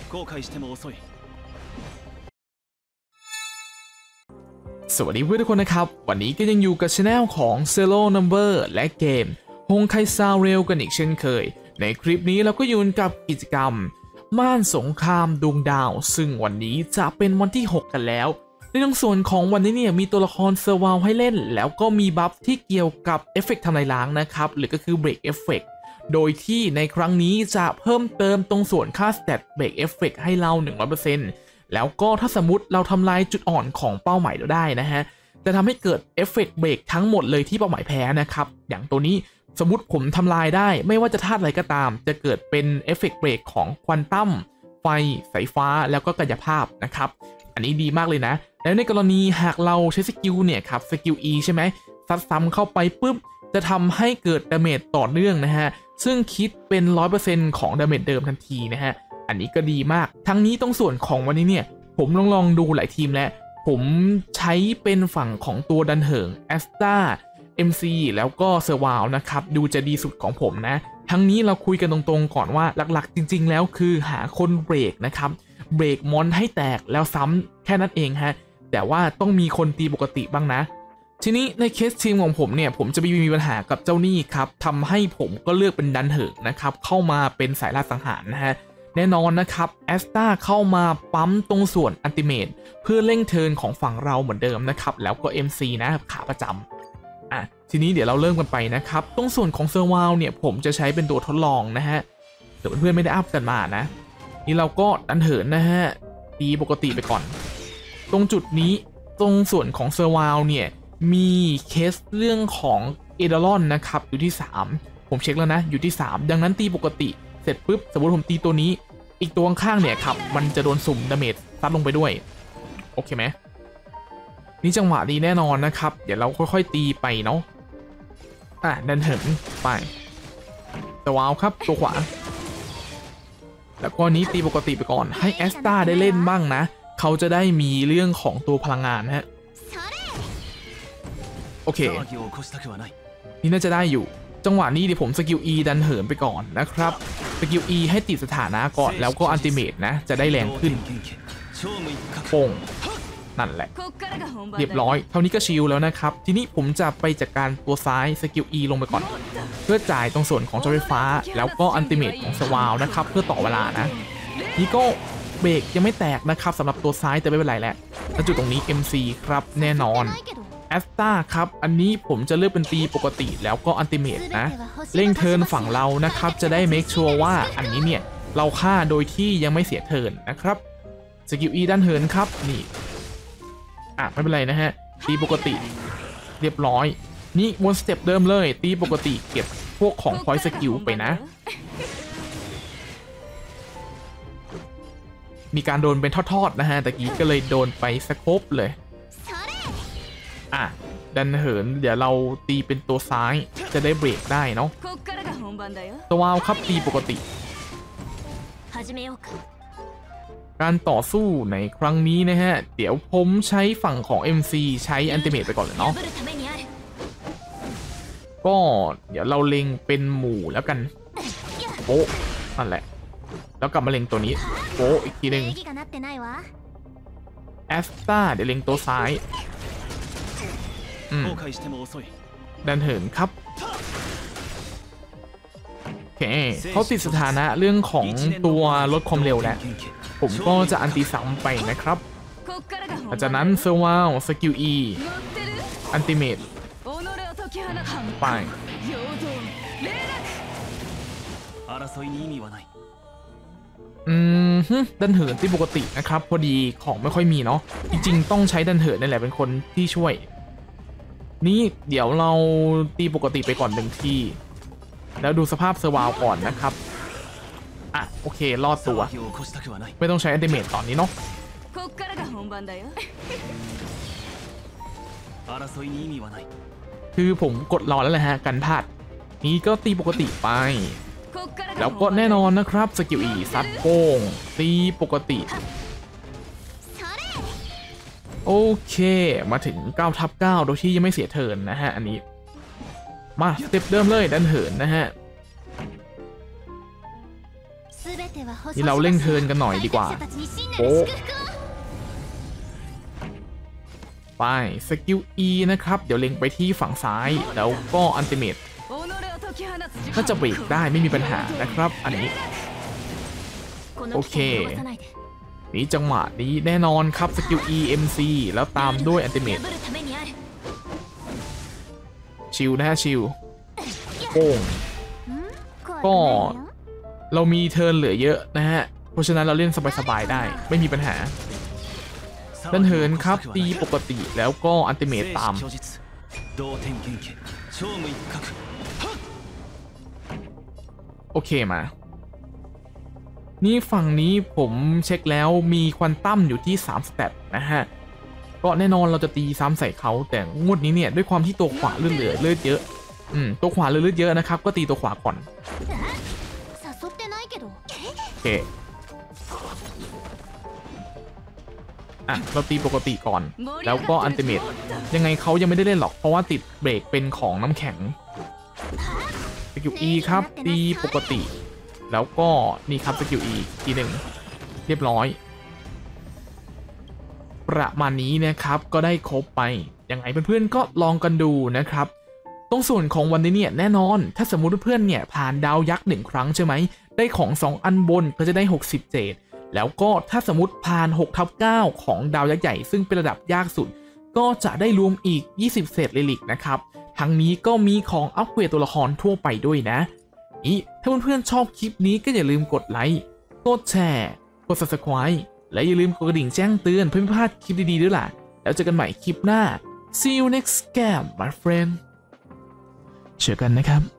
สวัสดีเพื่อนทุกคนนะครับวันนี้ก็ยังอยู่กับช anel ของ Zero Number และเกมฮงไคซาเรลกันอีกเช่นเคยในคลิปนี้เราก็อยู่กับกิจกรรมม่านสงครามดวงดาวซึ่งวันนี้จะเป็นวันที่ 6 กันแล้วในตรงส่วนของวันนี้เนี่ยมีตัวละครเซอร์วาลให้เล่นแล้วก็มีบัฟที่เกี่ยวกับเอฟเฟกต์ทำลายล้างนะครับหรือก็คือเบรกเอฟเฟกต์โดยที่ในครั้งนี้จะเพิ่มเติมตรงส่วนค่าสเตตเบรกเอฟเฟกต์ให้เรา 100%แล้วก็ถ้าสมมติเราทำลายจุดอ่อนของเป้าหมายเราได้นะฮะจะทำให้เกิดเอฟเฟกต์เบรกทั้งหมดเลยที่เป้าหมายแพ้นะครับอย่างตัวนี้สมมติผมทำลายได้ไม่ว่าจะธาตุอะไรก็ตามจะเกิดเป็นเอฟเฟกต์เบรกของควอนตัมไฟสายฟ้าแล้วก็กายภาพนะครับอันนี้ดีมากเลยนะแล้วในกรณีหากเราใช้สกิลเนี่ยครับสกิล E ใช่ไหมซัดซ้ำเข้าไปปุ๊บจะทำให้เกิดดาเมจต่อเนื่องนะฮะซึ่งคิดเป็น 100% ของดาเมจเดิมทันทีนะฮะอันนี้ก็ดีมากทั้งนี้ตรงส่วนของวันนี้เนี่ยผมลองดูหลายทีมแล้วผมใช้เป็นฝั่งของตัวดันเหิงแอสตาMC แล้วก็เซอร์วาลนะครับดูจะดีสุดของผมนะทั้งนี้เราคุยกันตรงๆก่อนว่าหลักๆจริงๆแล้วคือหาคนเบรกนะครับเบรกมอนให้แตกแล้วซ้ำแค่นั้นเองฮะแต่ว่าต้องมีคนตีปกติบ้างนะทีนี้ในเคสทีมของผมเนี่ยผมจะมีปัญหากับเจ้านี่ครับทำให้ผมก็เลือกเป็นดันเหิงนะครับเข้ามาเป็นสายล่าสังหารนะฮะแน่นอนนะครับแอสตาเข้ามาปั๊มตรงส่วนอัลติเมทเพื่อเร่งเทิร์นของฝั่งเราเหมือนเดิมนะครับแล้วก็ MC นะขาประจำทีนี้เดี๋ยวเราเริ่มกันไปนะครับตรงส่วนของเซอร์วาลเนี่ยผมจะใช้เป็นตัวทดลองนะฮะเดี๋ยวเพื่อนๆไม่ได้อัพกันมานะนี่เราก็ดันเหินนะฮะตีปกติไปก่อนตรงจุดนี้ตรงส่วนของเซอร์วาลเนี่ยมีเคสเรื่องของเอเดอรอนนะครับอยู่ที่3ผมเช็คแล้วนะอยู่ที่3ดังนั้นตีปกติเสร็จปุ๊บสมมติผมตีตัวนี้อีกตัวข้างเนี่ยครับมันจะโดนสุ่มดาเมจซัดลงไปด้วยโอเคไหมนี่จังหวะดีแน่นอนนะครับเดี๋ยวเราค่อยๆตีไปเนาะดันเหินไปตัววาวครับตัวขวาแล้วก็นี้ตีปกติไปก่อนให้แอสตาได้เล่นบ้างนะเขาจะได้มีเรื่องของตัวพลังงานฮะโอเคนี่น่าจะได้อยู่จังหวะนี้เดี๋ยวผมสกิล E ดันเหินไปก่อนนะครับสกิล E ให้ติดสถานะก่อนแล้วก็อัลติเมทนะจะได้แรงขึ้นโป่งนั่นแหละเรียบร้อยเท่านี้ก็ชิลแล้วนะครับทีนี้ผมจะไปจัดการตัวซ้ายสกิล E ลงไปก่อนเพื่อจ่ายตรงส่วนของจอไฟฟ้าแล้วก็อัลติเมทของสวาลนะครับเพื่อต่อเวลานะนี่ก็เบรกยังไม่แตกนะครับสำหรับตัวซ้ายแต่ไม่เป็นไรแหละแล้วจุดตรงนี้ MC ครับแน่นอนแอสตาครับอันนี้ผมจะเลือกเป็นตีปกติแล้วก็อัลติเมทนะเร่งเทิร์นฝั่งเรานะครับจะได้เมคชัวร์ว่าอันนี้เนี่ยเราฆ่าโดยที่ยังไม่เสียเทิร์นนะครับสกิล E ด้านเหินครับนี่ไม่เป็นไรนะฮะตีปกติเรียบร้อยนี่วนสเต็ปเดิมเลยตีปกติเก็บพวกของพอยต์สกิลไปนะมีการโดนเป็นทอดๆนะฮะตะกี้ก็เลยโดนไปสโคปเลยดันเหินเดี๋ยวเราตีเป็นตัวซ้ายจะได้เบรกได้เนาะตัววาวครับตีปกติการต่อสู้ในครั้งนี้นะฮะเดี๋ยวผมใช้ฝั่งของ MC ใช้อัลติเมทไปก่อนเลยเนาะก็เดี๋ยวเราเล็งเป็นหมู่แล้วกันโป๊ะนั่นแหละแล้วกลับมาเล็งตัวนี้โป๊ะอีกทีหนึ่งแอสตาเดี๋ยวเล็งตัวซ้ายดันเหินครับโอเคเขาติดสถานะเรื่องของตัวลดความเร็วแล้วผมก็จะอันติซ้ำไปนะครับหลังจากนั้นเซอร์วาลสกิล E อัลติเมทไปดันเหินที่ปกตินะครับพอดีของไม่ค่อยมีเนาะจริงๆต้องใช้ดันเหินนี่แหละเป็นคนที่ช่วยนี่เดี๋ยวเราตีปกติไปก่อน1ทีแล้วดูสภาพเซอร์วาลก่อนนะครับโอเครอดตัวไม่ต้องใช้อัลติเมทตอนนี้เนาะคือผมกดรอแล้วแหละฮะกันพลาดนี้ก็ตีปกติไปแล้วก็แน่นอนนะครับสกิล E ซัดโป้งตีปกติโอเคมาถึง9/9โดยที่ยังไม่เสียเทิร์นนะฮะอันนี้มาสเต็ปเดิมเลยดันเหินนะฮะนี่เราเร่งเทิร์นกันหน่อยดีกว่าโอ้ไปสกิล E นะครับเดี๋ยวเล็งไปที่ฝั่งซ้ายแล้วก็อัลติเมทถ้าจะเบรกได้ไม่มีปัญหานะครับอันนี้โอเคนี่จังหวะนี้แน่นอนครับสกิล EMC แล้วตามด้วยอัลติเมทชิลนะฮะชิลโป้งก็เรามีเทิร์นเหลือเยอะนะฮะเพราะฉะนั้นเราเล่นสบายๆได้ไม่มีปัญหาเล่นเทิร์นครับตีปกติแล้วก็อัลติเมทตามโอเคมานี่ฝั่งนี้ผมเช็คแล้วมีควอนตัมอยู่ที่3สเตตนะฮะก็แน่นอนเราจะตีซ้ำใส่เขาแต่งวดนี้เนี่ยด้วยความที่ตัวขวาเลือดเยอะตัวขวาเลือดเยอะนะครับก็ตีตัวขวาก่อนโอเคเราตีปกติก่อนแล้วก็อัลติเมทยังไงเขายังไม่ได้เล่นหรอกเพราะว่าติดเบรกเป็นของน้ำแข็งสกิล E ครับตีปกติแล้วก็นี่ครับสกิล E ทีหนึ่งเรียบร้อยประมาณนี้นะครับก็ได้ครบไปยังไงเพื่อนๆก็ลองกันดูนะครับตรงส่วนของวันนี้เนี่ยแน่นอนถ้าสมมุติเพื่อนเนี่ยผ่านดาวยักษ์1ครั้งใช่ไหมได้ของ2อันบนก็จะได้60เจดแล้วก็ถ้าสมมติผ่าน6/9ของดาวยักษ์ใหญ่ซึ่งเป็นระดับยากสุดก็จะได้รวมอีก20เศษลิลิกนะครับทั้งนี้ก็มีของอัปเกรดตัวละครทั่วไปด้วยนะถ้าเพื่อนๆชอบคลิปนี้ก็อย่าลืมกดไลค์กดแชร์กด Subscribe และอย่าลืมกดกระดิ่งแจ้งเตือนเพื่อไม่พลาดคลิปดีๆด้วยล่ะแล้วเจอกันใหม่คลิปหน้า See you next game my friend เจอกันนะครับ